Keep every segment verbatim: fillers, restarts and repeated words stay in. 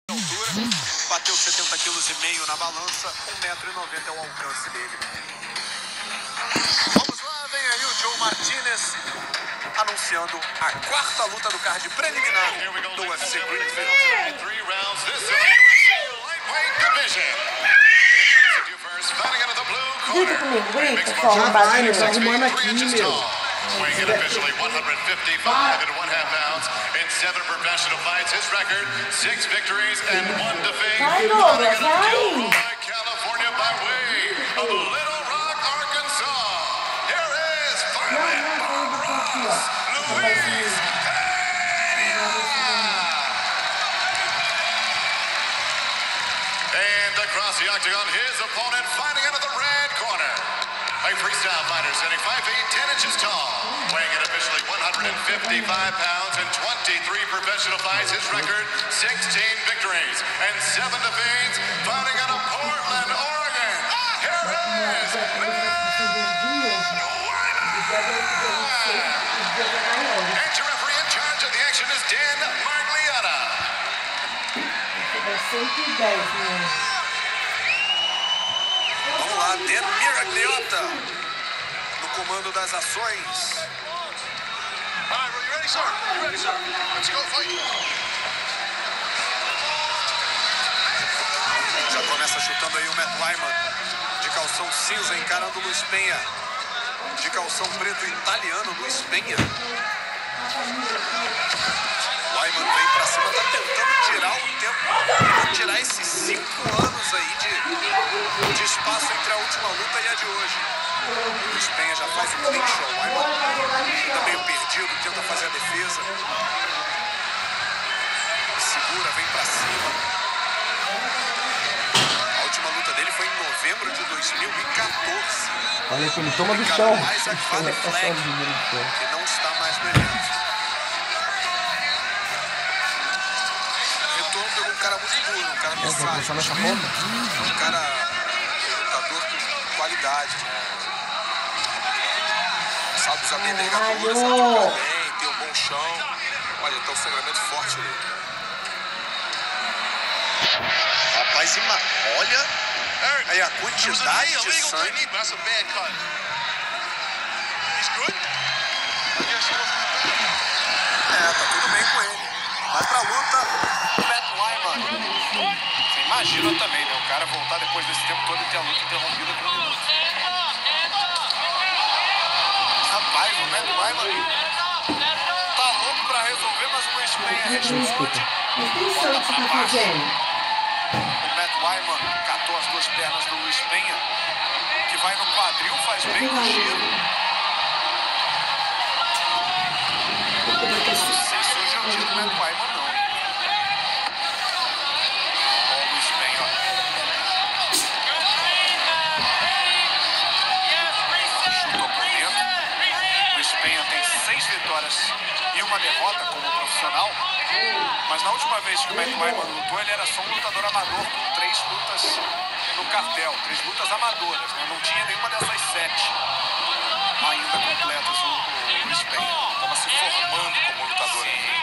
altura, bateu setenta quilos e meio na balança, um metro e noventa é o alcance dele. Vamos lá, vem aí o Joe Martinez anunciando a quarta luta do card preliminar do U F C Greenfield. Grita comigo, grita, forma Vai, tá arrumando aqui, meu. Weighing in officially one fifty-five and one half pounds in seven professional fights. His record, six victories and one defeat. Vai, Douglas, vai! California by way of Little Rock, Arkansas. Here is fireman Bob Ross, Luis Peña. And across the octagon, his opponent fighting out of the red corner. A freestyle fighter standing five feet ten inches tall, weighing in officially one fifty-five pounds in twenty-three professional fights. His record, sixteen victories and seven defeats, fighting out of Portland, Oregon. Here is Matt Wiman. And your referee in charge of the action is Dan Margliata. Vamos lá, Dan Miragliota no comando das ações. Alright, are you ready, sir? You ready, sir? Let's go fight. Já começa chutando aí o Matt Wiman, de calção cinza, encarando o Luis Peña. De calção preto italiano, Luis Peña. Wiman vem pra cima, tá tentando tirar o tempo, tirar esses cinco anos aí de, de espaço entre a última luta e a de hoje. O Luis Peña já faz um clinch, o Wiman tá meio perdido, tenta fazer a defesa. Segura, vem pra cima. A última luta dele foi em novembro de dois mil e quatorze. Olha que ele toma do chão. Isaac Van Fleck, que não está mais no evento. Retorno pegou um cara muito duro, um cara missátil. Um cara, um lutador com qualidade. Sabe usar bem a envergadura, sabe jogar bem, tem um bom chão. Olha, tá um sangramento forte ali. Rapaz, ima... olha aí a quantidade de sangue. É, tá tudo bem com ele. Vai pra luta, Matt Wiman. Você imagina também, né? O cara voltar depois desse tempo todo e ter a luta interrompida por um minuto. Rapaz, o Matt Wiman tá louco pra resolver, mas o Luis Peña responde. O Matt Wiman catou as duas pernas do Luis Peña, que vai no quadril, faz bem no giro. Não sei se hoje é o dia do Matt Wiman, não. Ó o Luis Peña, ó. Chutou por dentro. O Luis Peña tem seis vitórias e uma derrota como profissional. Mas na última vez que o Matt Wiman lutou, ele era só um lutador amador com três lutas no cartel, três lutas amadoras, né? Não tinha nenhuma dessas sete ainda completas o, o Luis Peña. Estava se formando como lutador ainda.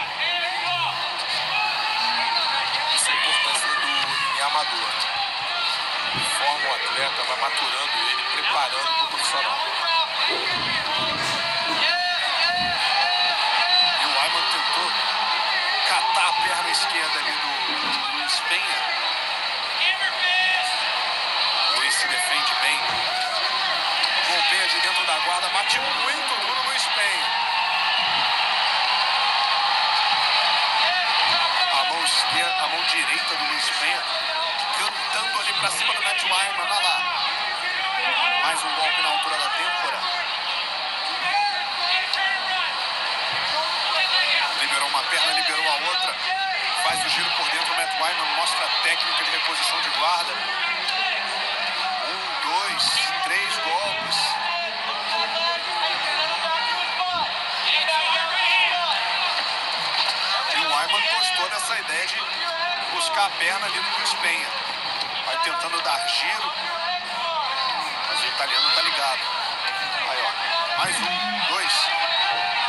Essa é a importância do M M A amador. Forma o atleta, vai maturando ele, preparando para o profissional. E o Wiman tentou catar a perna esquerda ali do, do Luis Peña. O Luis se defende bem. Golpeia de dentro da guarda, bate muito duro no Luis Peña. A mão esquerda, a mão direita do Luis Peña cantando ali pra cima do Matt Wiman, olha lá. Mais um golpe na altura da têmpora. Liberou uma perna, liberou a outra. Faz o giro por dentro, o Matt Wiman mostra a técnica de reposição de guarda. Um, dois, três golpes. E o Wiman gostou dessa ideia de buscar a perna ali no Luis Peña. Vai tentando dar giro. Mas o italiano tá ligado. Aí, ó. Mais um, dois.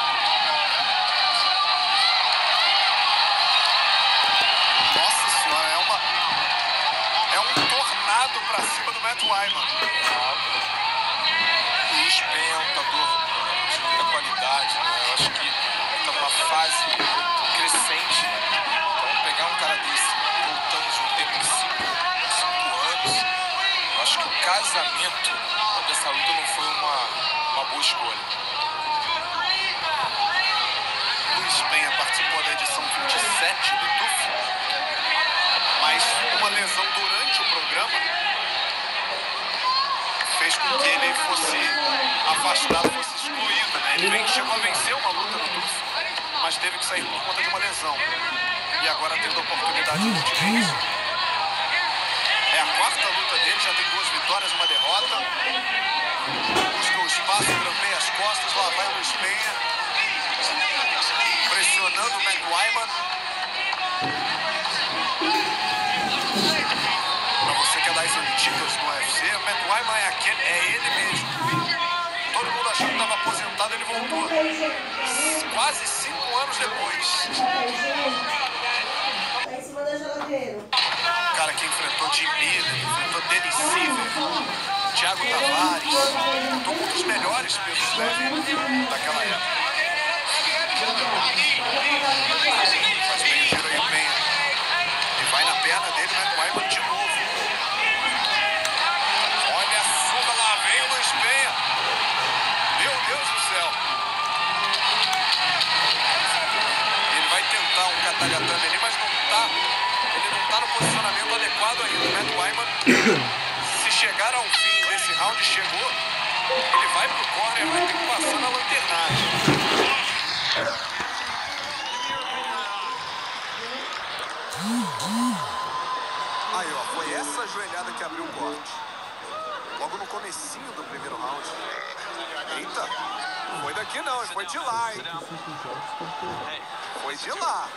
Nossa senhora, é Matt Wiman. O Luiz Peña é um lutador de muita qualidade, né? Eu acho que está numa fase crescente. Então, pegar um cara desse, voltando de um tempo de cinco, cinco anos, eu acho que o casamento dessa luta não foi uma, uma boa escolha. Luiz Peña participou da edição vinte e sete do T U F, mas uma lesão durante o programa fez com que ele fosse afastado, fosse excluído, né? Ele vem, chegou a vencer uma luta no T U F, mas teve que sair por conta de uma lesão. E agora tendo a oportunidade de título. É a quarta luta dele, já tem duas vitórias, uma derrota. Busca o espaço, grampeia as costas, lá vai o Luiz Peña. Pressionando o Matt Wiman. Pra você que é das antigas do U F C, o Matt Wiman é, aquele, é ele mesmo. Todo mundo achou que estava aposentado, ele voltou. Quase cinco anos depois. O cara que enfrentou Jim Miller, enfrentou Dennis Siver, Thiago Tavares, lutou com um dos melhores pesos leves daquela época. Faz bem o giro aí o Peña. E vai na perna dele, Matt Wiman de novo. Olha a surra, lá vem o Luiz Peña. Meu Deus do céu. Ele vai tentar um katagatame ali, mas não tá. Ele não tá no posicionamento adequado ainda. O Matt Wiman, se chegar ao fim desse round, chegou, ele vai pro corner, vai ter que passar na lanternagem. Aí, ó, foi essa joelhada que abriu o corte. Logo no comecinho do primeiro round. Eita, foi daqui não, foi de lá, hein? Foi de lá.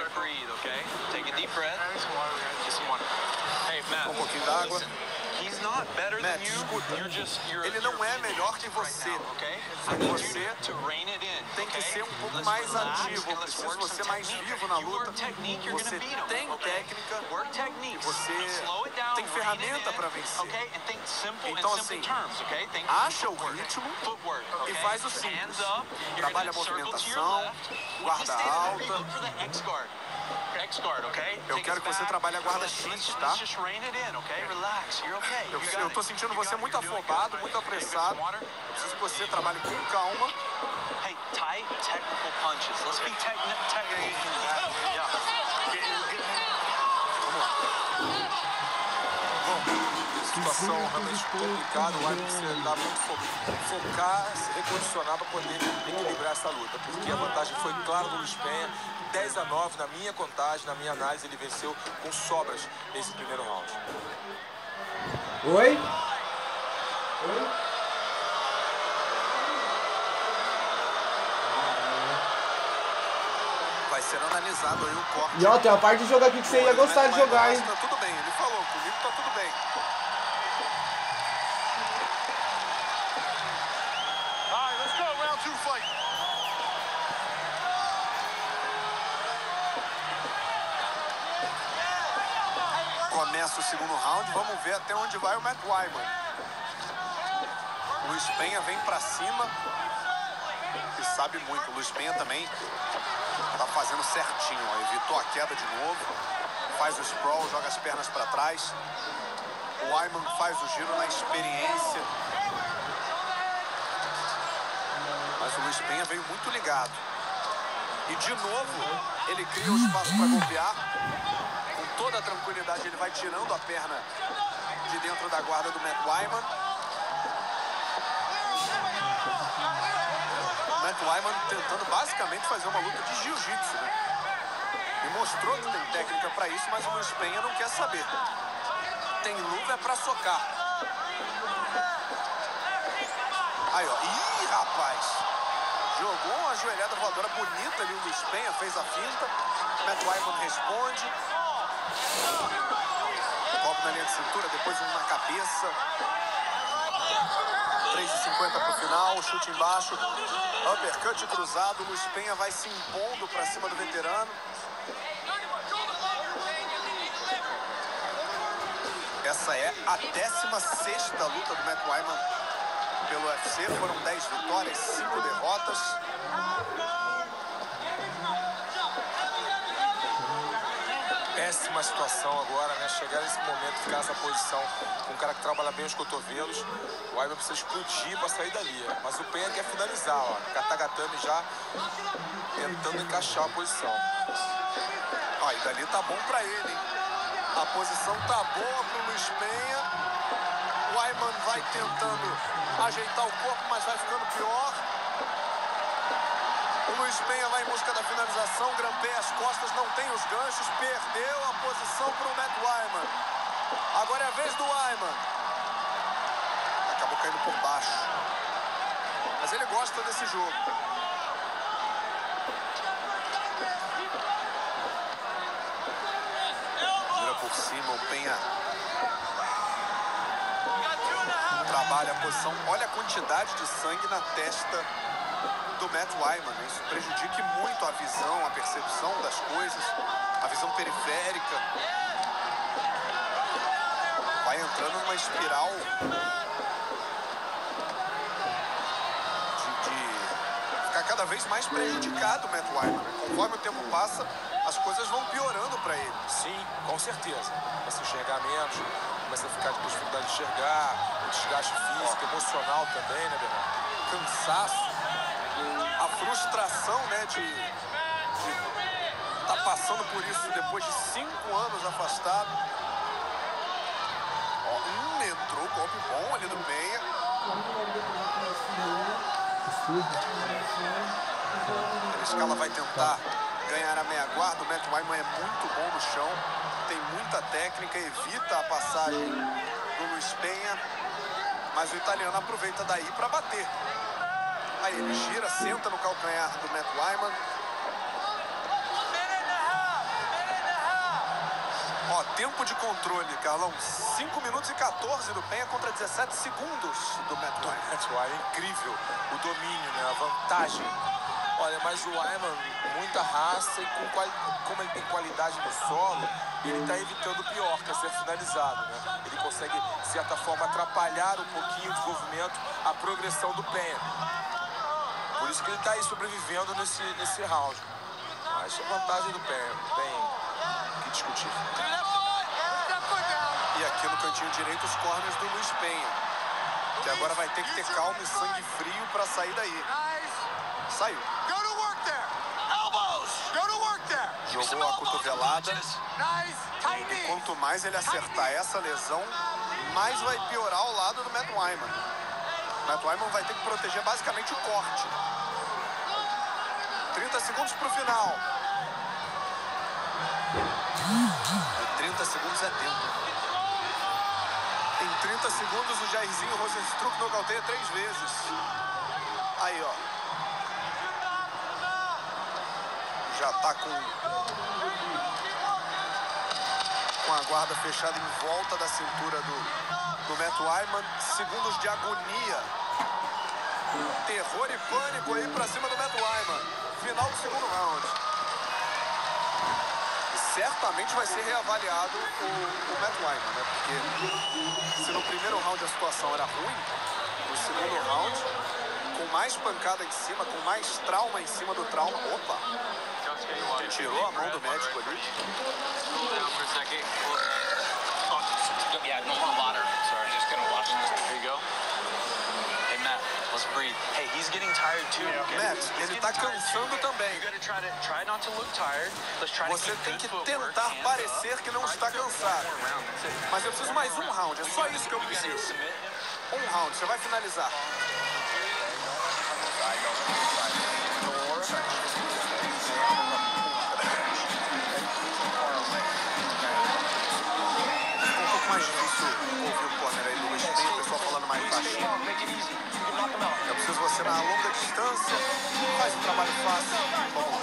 Um pouquinho d'água. Matt, escuta, ele não é melhor que você. Você tem que ser um pouco mais ativo. Eu preciso você mais vivo na luta. Você tem técnica e você tem ferramenta para vencer. Então, assim, acha o ritmo e faz o simples. Trabalha a movimentação, guarda alta. Eu quero que você trabalhe a guarda X, tá? Eu, eu tô sentindo você muito afobado, muito apressado. Eu preciso que você trabalhe com calma. Vamos lá. Bom, situação realmente complicada. O Wiman precisa muito fo focar, se recondicionar para poder equilibrar essa luta. Porque a vantagem foi clara do Luiz Peña. dez a nove na minha contagem, na minha análise, ele venceu com sobras nesse primeiro round. Oi? Oi? Vai ser analisado aí o corte. E ó, tem uma parte de jogo aqui que você ia gostar de jogar, hein? Tá tudo bem, ele falou, comigo tá tudo bem. Alright, let's go, round two fight. Começa o segundo round, vamos ver até onde vai o Matt Wiman. O Luiz Peña vem pra cima e sabe muito. O Luiz Peña também tá fazendo certinho, ó. Evitou a queda de novo, faz o sprawl, joga as pernas pra trás. O Wiman faz o giro na experiência. Mas o Luiz Peña veio muito ligado. E de novo, ele cria o espaço para golpear. Com toda a tranquilidade, ele vai tirando a perna de dentro da guarda do Matt Wiman. O Matt Wiman tentando basicamente fazer uma luta de jiu-jitsu, né? E mostrou que tem técnica para isso, mas o Luiz Peña não quer saber. Tem luva é para socar. Aí, ó. Ih, rapaz! Jogou uma joelhada voadora bonita ali o Luiz Peña, fez a finta. Matt Wiman responde. Golpe na linha de cintura, depois um na cabeça. três e cinquenta pro final, chute embaixo. Uppercut cruzado, Luiz Peña vai se impondo pra cima do veterano. Essa é a décima sexta luta do Matt Wiman pelo U F C. Foram dez vitórias, cinco derrotas. Péssima situação agora, né? Chegar nesse momento, ficar nessa posição com um cara que trabalha bem os cotovelos. O Wiman precisa explodir para sair dali. Mas o Penha quer finalizar, ó. Katagatame já tentando encaixar a posição. Ó, e dali tá bom pra ele, hein? A posição tá boa pro Luiz Penha. O Wiman vai tentando ajeitar o corpo, mas vai ficando pior. O Luiz Penha vai em busca da finalização. Grampeia as costas, não tem os ganchos. Perdeu a posição pro Matt Wiman. Agora é a vez do Wiman. Acabou caindo por baixo. Mas ele gosta desse jogo. Por cima, o Penha trabalha a posição. Olha a quantidade de sangue na testa do Matt Wiman. Isso prejudica muito a visão, a percepção das coisas, a visão periférica. Vai entrando numa espiral de, de ficar cada vez mais prejudicado o Matt Wiman. Conforme o tempo passa, as coisas vão piorando para ele. Sim, com certeza. Começa a enxergar menos, começa a ficar com dificuldade de enxergar, o desgaste físico, Ó. emocional também, né, Bernardo? Cansaço, a frustração, né, de estar tá passando por isso depois de cinco anos afastado. Ó, hum, entrou, golpe bom ali do Penha. A escala vai tentar ganhar a meia guarda. O Matt Wiman é muito bom no chão, tem muita técnica, evita a passagem do Luiz Penha, mas o italiano aproveita daí para bater. Aí ele gira, senta no calcanhar do Matt Wiman. Ó, tempo de controle, Carlão, cinco minutos e quatorze do Penha contra dezessete segundos do Matt Wiman. Matt Wiman, incrível o domínio, né, a vantagem. Olha, mas o Wiman, muita raça e com quali... como ele tem qualidade no solo, ele está evitando o pior, que é ser finalizado, né? Ele consegue, de certa forma, atrapalhar um pouquinho o desenvolvimento, a progressão do Penha. Por isso que ele está aí sobrevivendo nesse, nesse round. Mas a vantagem do Penha, não tem que discutir. E aqui no cantinho direito, os corners do Luiz Penha, que agora vai ter que ter calma e sangue frio para sair daí. Saiu. Jogou a cotovelada. E quanto mais ele acertar essa lesão, mais vai piorar ao lado do Matt Wiman. O Matt Wiman vai ter que proteger basicamente o corte. trinta segundos para o final. E trinta segundos é tempo. Em trinta segundos, o Jairzinho Rozenstruik nocauteia três vezes. Aí, ó. Já tá com, com a guarda fechada em volta da cintura do, do Matt Wiman. Segundos de agonia. Terror e pânico aí pra cima do Matt Wiman. Final do segundo round. E certamente vai ser reavaliado o, o Matt Wiman, né? Porque se no primeiro round a situação era ruim, no segundo round, com mais pancada em cima, com mais trauma em cima do trauma. Opa! Tirou a mão do médico ali. Matt, ele tá cansando também. Você tem que tentar parecer que não está cansado. Mas eu preciso mais um round, é só isso que eu preciso. Um round, você vai finalizar. Mais difícil ouvir o corner aí do Luiz Penha, o pessoal falando mais baixinho. Eu preciso você na longa distância, faz um trabalho fácil. Bom.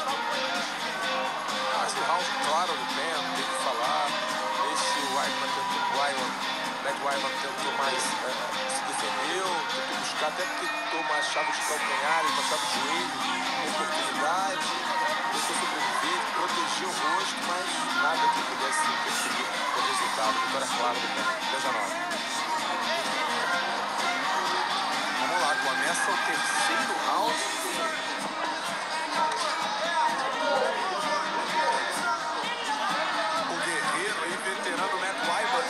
Mas o round, claro, do Penha, não tem que falar. Esse Wiman tentou, Wiman, Matt Wiman tentou mais, é, se defendeu, tentou buscar, até porque tentou uma chave de calcanhar, uma chave de joelho, oportunidade, tentou sobreviver, proteger o rosto, mas nada que pudesse perseguir o resultado. vitória clara do Pena. dezenove. Vamos lá, começa o terceiro round. O guerreiro e veterano Matt Wyman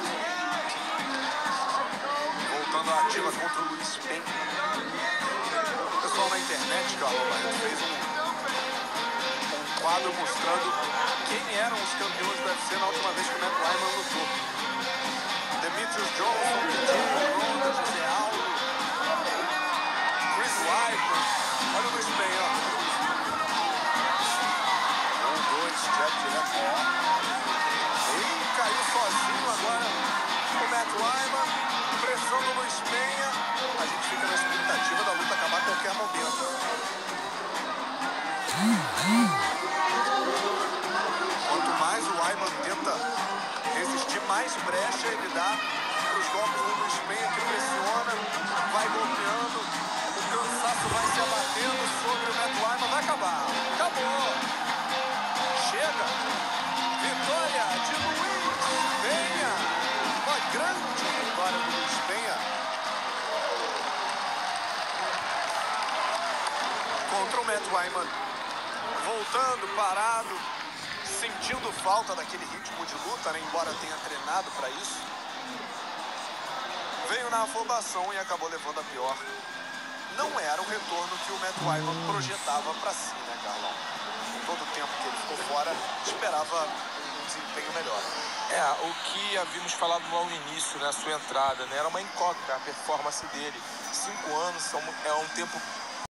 voltando à ativa contra o Luiz Penha. O pessoal na internet, Carlos, fez um, um quadro mostrando quem eram os campeões do U F C na última vez que o Matt Wyman lutou. Demetrius Johnson, Jimmy Ronda, José Aldo, Chris Weidman. Olha o Luiz Penha, ó. Um, dois, jab direto. Ele caiu sozinho agora. O Matt Wyman, pressão do Luiz Penha. A gente fica na expectativa da luta acabar a qualquer momento. Quanto mais o Wyman tenta resistir, mais brecha ele dá para os golpes do Luiz Penha, que pressiona, vai golpeando, o cansaço vai se abatendo sobre o Matt Wyman. Vai acabar. Acabou. Chega. Vitória de Luiz Penha. Uma grande vitória do Luiz Penha contra o Matt Wyman. Voltando, parado, sentindo falta daquele ritmo de luta, né? Embora tenha treinado para isso. Veio na afobação e acabou levando a pior. Não era o retorno que o Matt Wyman projetava para si, né, Carlão? Todo o tempo que ele ficou fora, esperava um desempenho melhor. É, o que havíamos falado lá no início, né, a sua entrada, né, era uma incógnita, a performance dele. Cinco anos são, é um tempo